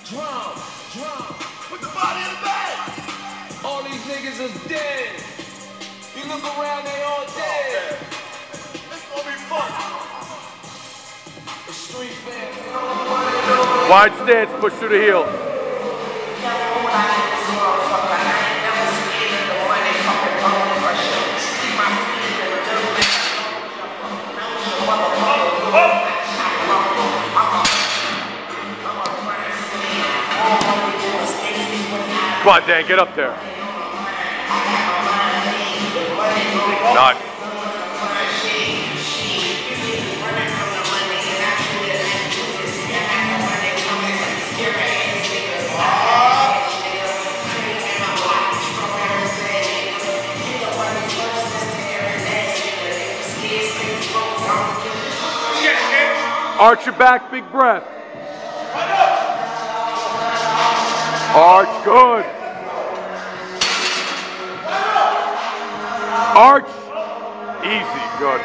Drum, put the body in the bag. All these niggas is dead. You look around, they all dead. It's gonna be fun. The street family. Wide stance, push through the heels. Come on, Dan, get up there. Nice. Arch your back, big breath. Arch, good. Arch, easy, good.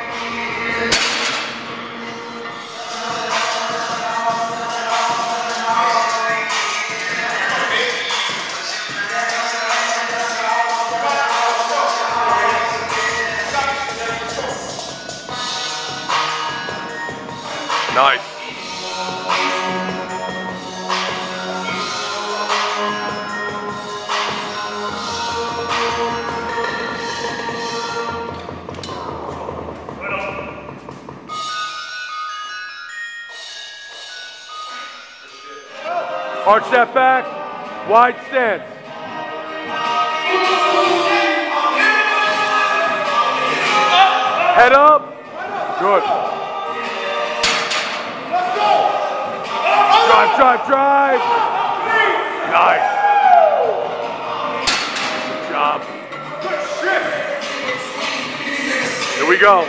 Nice. Arch that back, wide stance. Head up, good. Drive. Nice. Good job. Here we go.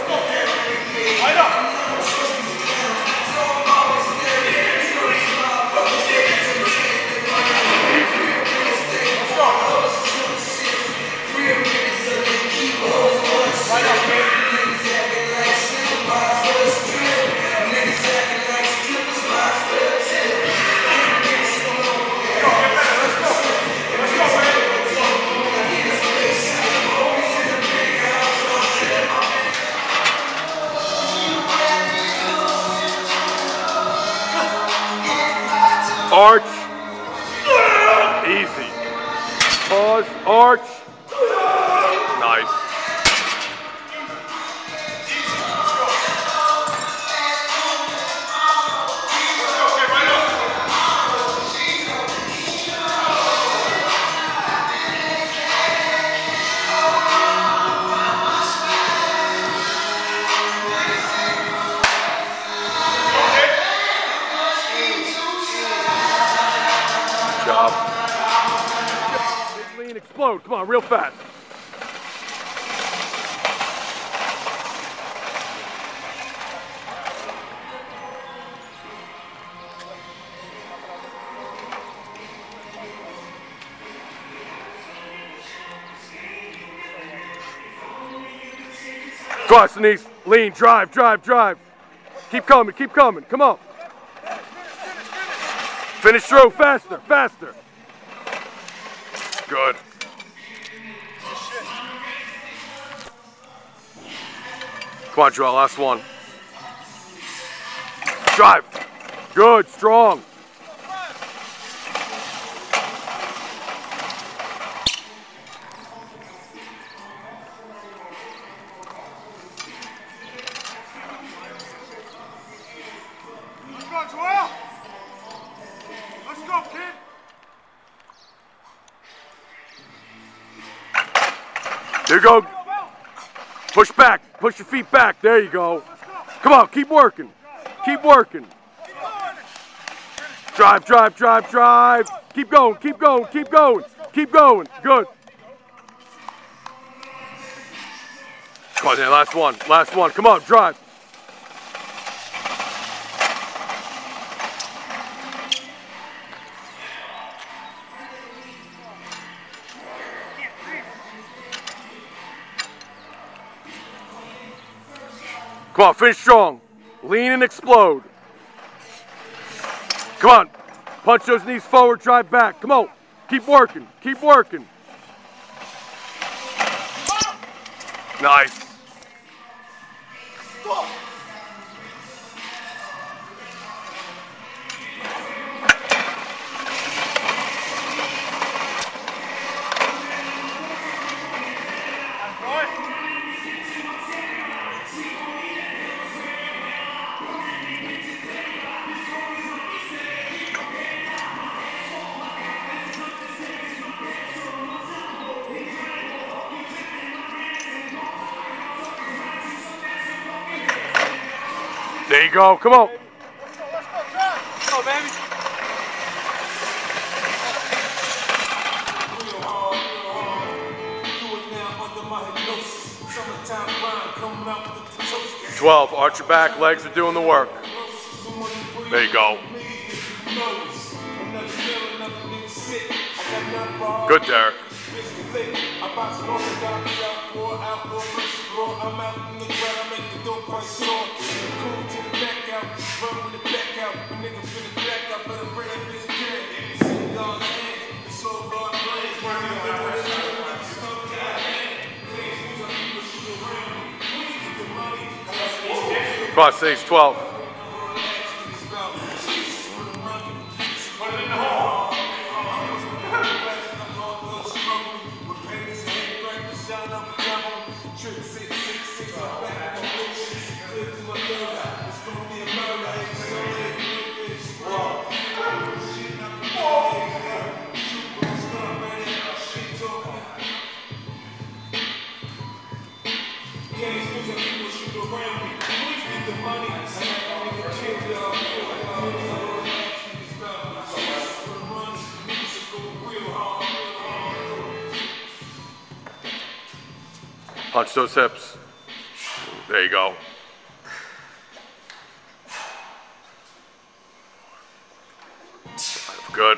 Arch, easy. Pause, arch, nice. Job. Lean, explode. Come on, real fast. Cross the knees, lean, drive. Keep coming, come on. Finish through, faster. Good. Come on, Joel, last one. Drive. Good, strong. Let's go, Joel! Let's go, kid! There you go. Push back. Push your feet back. There you go. Come on, keep working. Keep working. Drive. Keep going. Good. Come on, Dan, last one. Come on, drive. Come on, finish strong. Lean and explode. Come on. Punch those knees forward, drive back. Come on. Keep working. Keep working. Nice. There you go. Come on. Let's go, Jack. Come on, baby. Summertime 12. Arch your back. Legs are doing the work. There you go. Good, Derek. Come on, stage 12. Punch those hips. There you go. Good.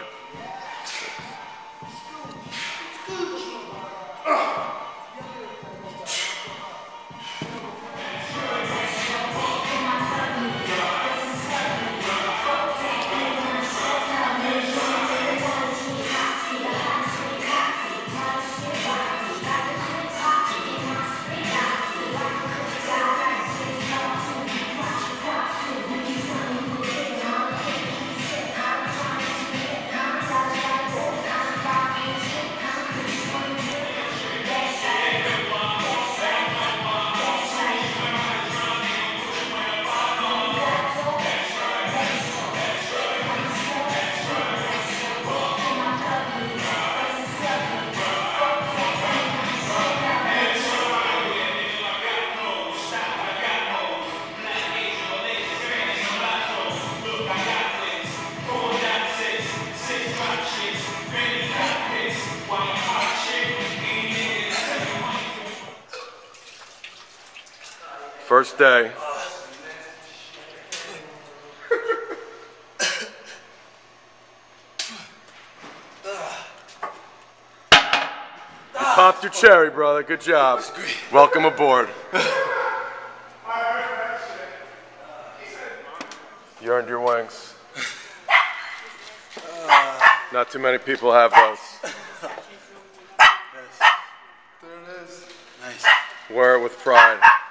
First day. You popped your cherry, brother. Good job. Welcome aboard. You earned your wings. Not too many people have those. There it is. Nice. Wear it with pride.